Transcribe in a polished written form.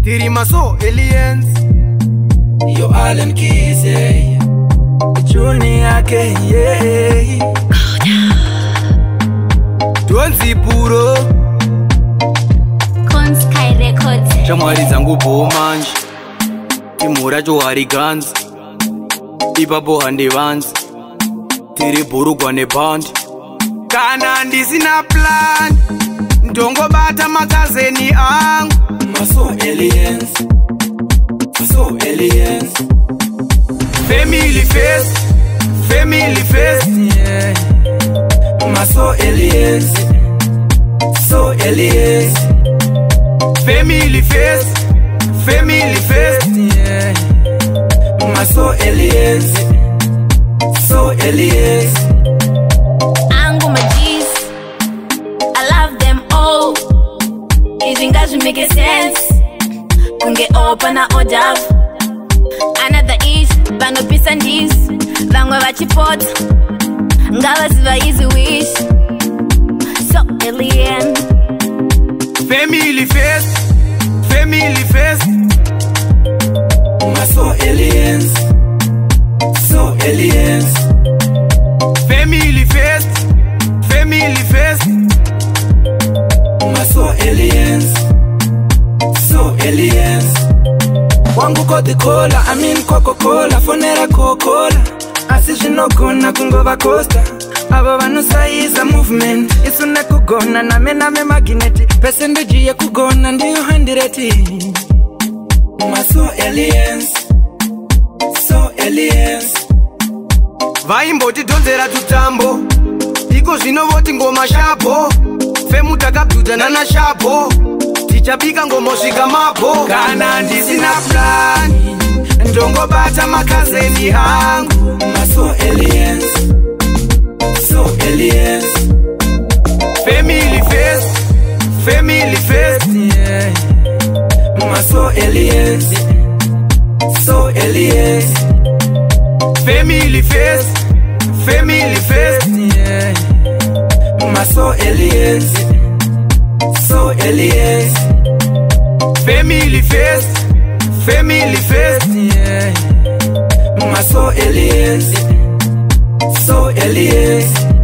Tiri maso Earliens. Yo Allen Keyz, Junior K, Donzi puro Con Sky Records. Shamwari zangu bomanje Timura johari guns Ipapo hande vans Tiri burugwa ne band Kana ndisina plan Ndongo bata makazeni angu Maso Earliens, Maso Earliens. Family first, family first, Yeah. Maso Earliens, so Earliens. family first, family first, Yeah. Maso Earliens, so Earliens. Angu Magis, I love them all. Even guys who make sense. Kunge open a ojav. Another is bano peace and this. Bangwa vachipot. Ngala siva easy wish. So alien. family first, family first, Maso Earliens, so Earliens. family first, family first, Maso Earliens, so Earliens. Wangu kodi cola, I mean Coca-Cola. Fonera Coca-Cola, asizvinogona kungova costa. Ava vanosaiza movement isuna kugona name magneti percentage yekugona ndiyo 100. Maso Earliens, so Earliens. vaimboti donzera tutambo iko zvino voti ngoma shapo femu takabhudhana na shapo tichapika ngomosvika mapo kana ndisina plan ndongobata makazeni angu Maso Earliens, so Earliens. family first, family first, Yeah. Maso Earliens, so Earliens. family first, family first, Yeah. Maso Earliens, so Earliens. family first, family first, Yeah. Maso Earliens, so Earliens.